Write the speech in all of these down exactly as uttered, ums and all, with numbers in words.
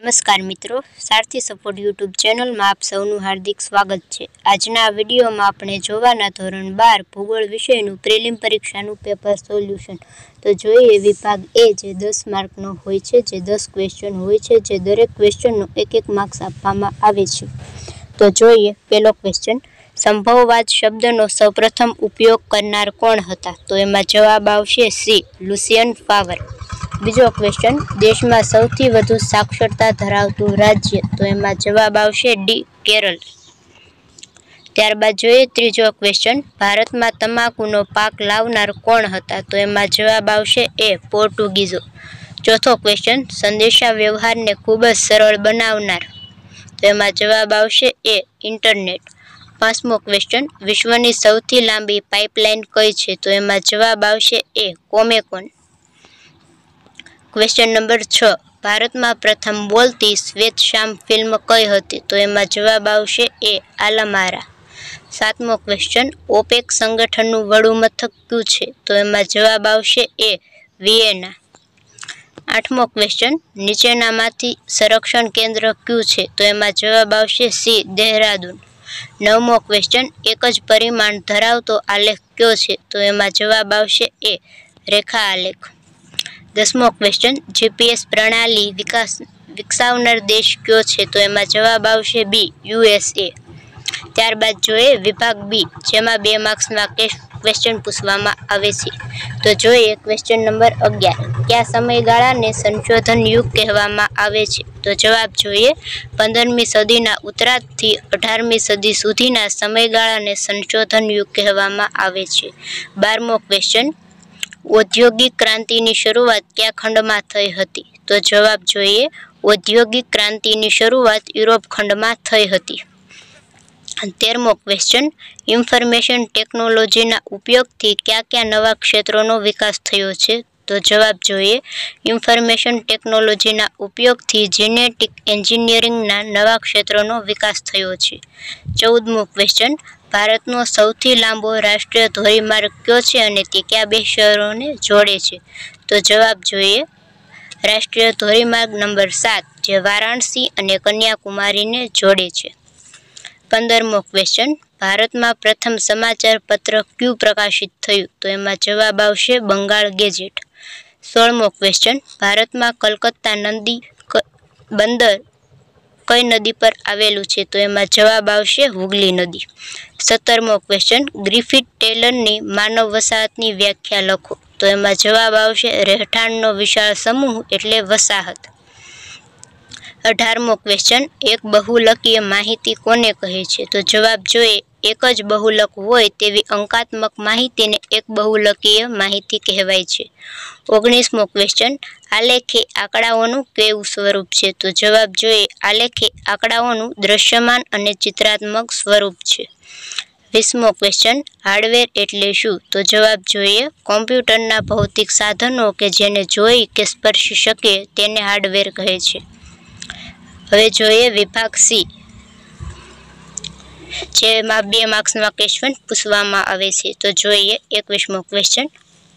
નમસ્કાર મિત્રો, સારથી support YouTube ચેનલમાં આપ સૌનું હાર્દિક સ્વાગત છે। આજના આ વિડીયોમાં આપણે જોવાના ધોરણ બાર ભૂગોળ વિષયનું પ્રિલિમ પરીક્ષાનું પેપર સોલ્યુશન। તો જોઈએ વિભાગ એ જે દસ માર્કનો હોય છે, જે દસ ક્વેશ્ચન હોય છે, જે દરેક ક્વેશ્ચનનો એક એક માર્ક્સ આપવામાં આવે છે। તો જોઈએ પહેલો ક્વેશ્ચન, સંભવવાદ શબ્દનો સૌપ્રથમ ઉપયોગ કરનાર કોણ હતા? તો એમાં જવાબ આવશે સી, લુસિયન ફાવર। બીજો ક્વેશ્ચન, દેશમાં સૌથી વધુ સાક્ષરતા ધરાવતું રાજ્ય? તો એમાં જવાબ આવશે ડી, કેરળ। ત્યારબાદ જોઈએ ત્રીજો ક્વેશ્ચન, ભારતમાં તમાકુનો પાક લાવનાર કોણ હતા? તો એમાં જવાબ આવશે એ, પોર્ટુગીઝો। ચોથો ક્વેશ્ચન, સંદેશા વ્યવહારને ખૂબ જ સરળ બનાવનાર? તો એમાં જવાબ આવશે એ, ઇન્ટરનેટ। પાંચમો ક્વેશ્ચન, વિશ્વની સૌથી લાંબી પાઇપલાઇન કઈ છે? તો એમાં જવાબ આવશે એ, કોમેકોન। ક્વેશ્ચન નંબર છ, ભારતમાં પ્રથમ બોલતી શ્વેતશામ ફિલ્મ કઈ હતી? તો એમાં જવાબ આવશે એ, આલમારા। સાતમો ક્વેશ્ચન, ઓપેક સંગઠનનું વડું મથક કયું છે? તો એમાં જવાબ આવશે એ, વિયેના। આઠમો ક્વેશ્ચન, નીચેનામાંથી સંરક્ષણ કેન્દ્ર કયું છે? તો એમાં જવાબ આવશે સી, દહેરાદૂન। નવમો ક્વેશ્ચન, એક જ પરિમાણ ધરાવતો આલેખ કયો છે? તો એમાં જવાબ આવશે એ, રેખા આલેખ। દસમો ક્વેશ્ચન, જીપીએસ પ્રણાલી વિકાસ વિકસાવનાર દેશ કયો છે? તો એમાં જવાબ આવશે બી, યુએસએ। ત્યારબાદ જોઈએ વિભાગ બી, જેમાં બે માર્ક્સના ક્વેશ્ચન પૂછવામાં આવે છે। તો જોઈએ ક્વેશ્ચન નંબર અગિયાર, કયા સમયગાળાને સંશોધન યુગ કહેવામાં આવે છે? તો જવાબ જોઈએ પંદરમી સદીના ઉત્તરાર્ધથી અઢારમી સદી સુધીના સમયગાળાને સંશોધન યુગ કહેવામાં આવે છે। બારમો ક્વેશ્ચન, ઔદ્યોગિક ક્રાંતિની શરૂઆત કયા ખંડમાં થઈ હતી? તો જવાબ જોઈએ ઔદ્યોગિક ક્રાંતિની શરૂઆત યુરોપ ખંડમાં થઈ હતી। તેરમો ક્વેશ્ચન, ઇન્ફોર્મેશન ટેકનોલોજીના ઉપયોગથી કયા કયા નવા ક્ષેત્રોનો વિકાસ થયો છે? તો જવાબ જોઈએ ઇન્ફોર્મેશન ટેકનોલોજીના ઉપયોગથી જેનેટિક એન્જિનિયરિંગના નવા ક્ષેત્રોનો વિકાસ થયો છે। ચૌદમો ક્વેશ્ચન, ભારતનો સૌથી લાંબો રાષ્ટ્રીય ધોરીમાર્ગ કયો છે અને તે કયા બે શહેરોને જોડે છે? તો જવાબ જોઈએ રાષ્ટ્રીય ધોરીમાર્ગ નંબર સાત, જે વારાણસી અને કન્યાકુમારીને જોડે છે। પંદરમો ક્વેશ્ચન, ભારતમાં પ્રથમ સમાચાર પત્ર કયું પ્રકાશિત થયું? તો એમાં જવાબ આવશે બંગાળ ગેજેટ। સોળમો ક્વેશ્ચન, ભારતમાં કલકત્તા નદી બંદર કઈ નદી પર આવેલું છે? તો એમાં જવાબ આવશે હુગલી નદી। સત્તરમો ક્વેશ્ચન, ગ્રિફિથ ટેલરની માનવ વસાહતની વ્યાખ્યા લખો? તો એમાં જવાબ આવશે રહેઠાણનો વિશાળ સમૂહ એટલે વસાહત। અઢારમો ક્વેશ્ચન, એક બહુલકીય માહિતી કોને કહે છે? તો જવાબ જોઈએ એક જ બહુલક હોય તેવી અંકાત્મક માહિતીને એક બહુલકીય માહિતી કહેવાય છે। ઓગણીસમો ક્વેશ્ચન, આલેખ એ આંકડાઓનું કેવું સ્વરૂપ છે? તો જવાબ જોઈએ આલેખ એ આંકડાઓનું દ્રશ્યમાન અને ચિત્રાત્મક સ્વરૂપ છે। વીસમો ક્વેશ્ચન, હાર્ડવેર એટલે શું? તો જવાબ જોઈએ કોમ્પ્યુટરના ભૌતિક સાધનો કે જેને જોઈ કે સ્પર્શી શકે તેને હાર્ડવેર કહે છે। હવે જોઈએ વિભાગ સી, જેમાં બે માર્ક્સના ક્વેશ્ચન પૂછવામાં આવે છે। તો જોઈએ એકવીસમો ક્વેશ્ચન,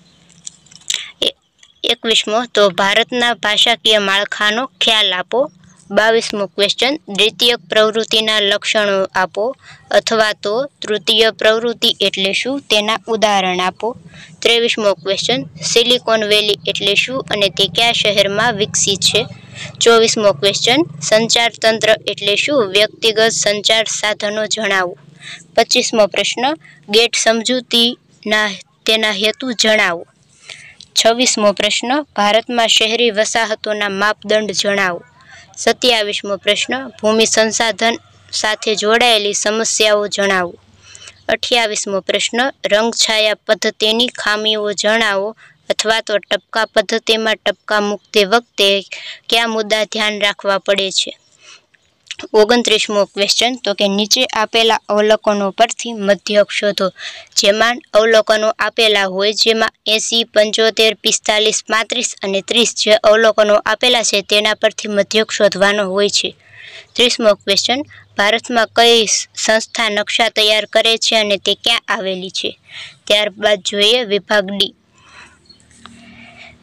એકવીસમો તો ભારતના ભાષાકીય માળખાનો ખ્યાલ આપો। બાવીસમો ક્વેશ્ચન, દ્વિતીયક પ્રવૃત્તિના લક્ષણો આપો અથવા તો તૃતીય પ્રવૃત્તિ એટલે શું તેના ઉદાહરણ આપો। ત્રેવીસમો ક્વેશ્ચન, સિલિકોન વેલી એટલે શું અને તે કયા શહેરમાં વિકસી છે? ચોવીસમો ક્વેશ્ચન, સંચાર તંત્ર એટલે શું? વ્યક્તિગત સંચાર સાધનો જણાવો। પચીસમો પ્રશ્ન, ગેટ સમજૂતીના તેના હેતુ જણાવો। છવ્વીસમો પ્રશ્ન, ભારતમાં શહેરી વસાહતોના માપદંડ જણાવો। સત્યાવીસમો પ્રશ્ન, ભૂમિ સંસાધન સાથે જોડાયેલી સમસ્યાઓ જણાવો। અઠ્યાવીસમો પ્રશ્ન, રંગછાયા પદ્ધતિની ખામીઓ જણાવો અથવા તો ટપકા પદ્ધતિમાં ટપકા મૂકતી વખતે કયા મુદ્દા ધ્યાન રાખવા પડે છે? ઓગણત્રીસમો ક્વેશ્ચન, તો કે નીચે આપેલા અવલોકનો પરથી મધ્યક શોધો। જેમાં અવલોકનો આપેલા હોય જેમાં એંસી, પંચોતેર, પિસ્તાલીસ, પાંત્રીસ અને ત્રીસ જે અવલોકનો આપેલા છે તેના પરથી મધ્યક શોધવાનો હોય છે। ત્રીસમો ક્વેશ્ચન, ભારતમાં કઈ સંસ્થા નકશા તૈયાર કરે છે અને તે ક્યાં આવેલી છે? ત્યારબાદ જોઈએ વિભાગ ડી,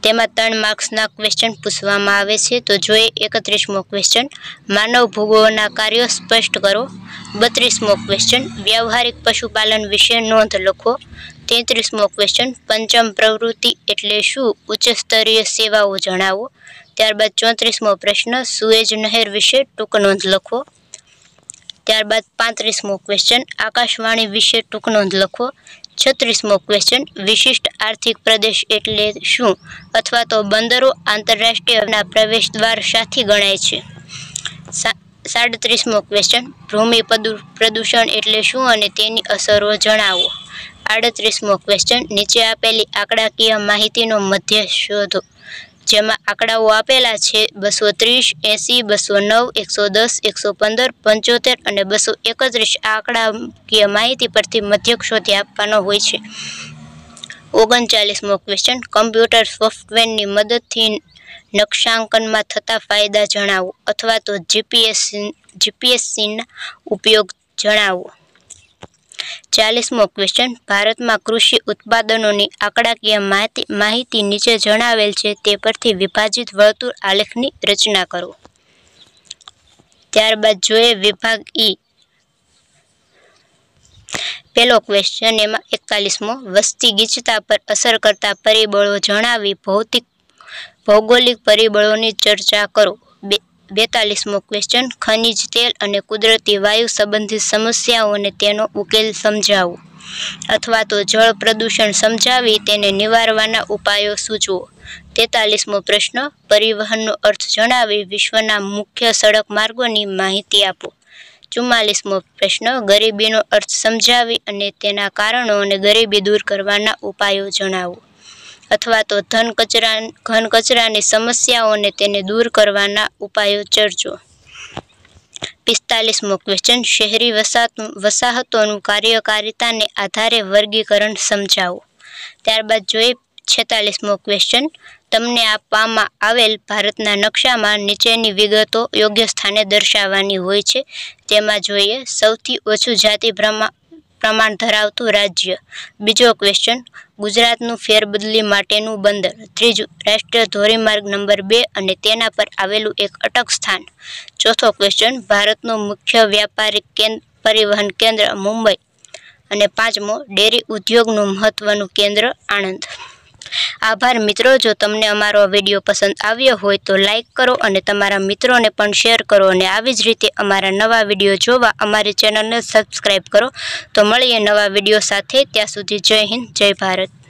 તેમાં ત્રણ માર્ક્સના ક્વેશ્ચન પૂછવામાં આવે છે। તો જોઈએ એકત્રીસમો ક્વેશ્ચન, માનવ ભૂગોળના કાર્યો સ્પષ્ટ કરો। બત્રીસમો ક્વેશ્ચન, વ્યવહારિક પશુપાલન વિશે નોંધ લખો। તેત્રીસમો ક્વેશ્ચન, પંચમ પ્રવૃત્તિ એટલે શું? ઉચ્ચ સ્તરીય સેવાઓ જણાવો। ત્યારબાદ ચોત્રીસમો પ્રશ્ન, સુએજ નહેર વિશે ટૂંક નોંધ લખો। ત્યારબાદ પાંત્રીસમો ક્વેશ્ચન, આકાશવાણી વિશે ટૂંક નોંધ લખો। છત્રીસમો ક્વેશ્ચન, વિશિષ્ટ આર્થિક પ્રદેશ એટલે શું અથવા તો બંદરો આંતરરાષ્ટ્રીય પ્રવેશ દ્વાર સાથી ગણાય છે। સાડત્રીસમો ક્વેશ્ચન, ભૂમિ પ્રદૂષણ એટલે શું અને તેની અસરો જણાવો। આડત્રીસમો ક્વેશ્ચન, નીચે આપેલી આંકડાકીય માહિતીનો મધ્ય શોધો। જેમાં આંકડાઓ આપેલા છે બસો ત્રીસ, એસી, બસો નવ, એકસો દસ, એકસો પંદર, પંચોતેર અને બસો એકત્રીસ। આ આંકડાકીય માહિતી પરથી મધ્યક શોધી આપવાનો હોય છે। ઓગણચાલીસમો ક્વેશ્ચન, કમ્પ્યુટર સોફ્ટવેરની મદદથી નકશાંકનમાં થતા ફાયદા જણાવો અથવા તો જીપીએસસી જીપીએસસીના ઉપયોગ જણાવો। ચાલીસમો ક્વેશ્ચન, ભારતમાં કૃષિ ઉત્પાદનોની આંકડાકીય માહિતી નીચે જણાવેલ છે તે પરથી વિભાજિત વર્તુળ આલેખની રચના કરો। ત્યારબાદ જોઈએ વિભાગ ઈ, પહેલો ક્વેશ્ચન એમાં એકતાલીસમો, વસ્તી ગીચતા પર અસર કરતા પરિબળો જણાવી ભૌતિક ભૌગોલિક પરિબળોની ચર્ચા કરો। બેતાલીસમો ક્વેશ્ચન, ખનિજ તેલ અને કુદરતી વાયુ સંબંધિત સમસ્યાઓને તેનો ઉકેલ સમજાવો અથવા તો જળ પ્રદૂષણ સમજાવી તેને નિવારવાના ઉપાયો સૂચવો। તેતાલીસમો પ્રશ્ન, પરિવહનનો અર્થ જણાવી વિશ્વના મુખ્ય સડક માર્ગોની માહિતી આપો। ચુમ્માલીસમો પ્રશ્ન, ગરીબીનો અર્થ સમજાવી અને તેના કારણો અને ગરીબી દૂર કરવાના ઉપાયો જણાવો અથવા તો ધન કચરા ઘન કચરાની સમસ્યાઓને તેને દૂર કરવાના ઉપાયો ચર્ચો। પિસ્તાલીસમો ક્વેશ્ચન, શહેરી વસાહત વસાહતોનું કાર્યકારિતાને આધારે વર્ગીકરણ સમજાવો। ત્યારબાદ જોઈએ છેતાલીસમો ક્વેશ્ચન, તમને આપવામાં આવેલ ભારતના નકશામાં નીચેની વિગતો યોગ્ય સ્થાને દર્શાવવાની હોય છે। તેમાં જોઈએ સૌથી ઓછું જાતિ પ્રમાણ ધરાવતું રાજ્ય। બીજો ક્વેશ્ચન, ગુજરાતનું ફેરબદલી માટેનું બંદર। ત્રીજું, રાષ્ટ્રીય ધોરીમાર્ગ નંબર બે અને તેના પર આવેલું એક અટક સ્થાન। ચોથો ક્વેશ્ચન, ભારતનું મુખ્ય વ્યાપારિક કેન્દ્ર પરિવહન કેન્દ્ર મુંબઈ અને પાંચમો, ડેરી ઉદ્યોગનું મહત્વનું કેન્દ્ર આણંદ। આભાર મિત્રો, જો તમને અમારો વિડીયો પસંદ આવ્યો હોય તો લાઈક કરો અને તમારા મિત્રોને પણ શેર કરો અને આવી જ રીતે અમારા નવા વિડીયો જોવા અમારી ચેનલને સબસ્ક્રાઈબ કરો। તો મળીએ નવા વિડીયો સાથે, ત્યાં સુધી જય હિન્દ, જય ભારત।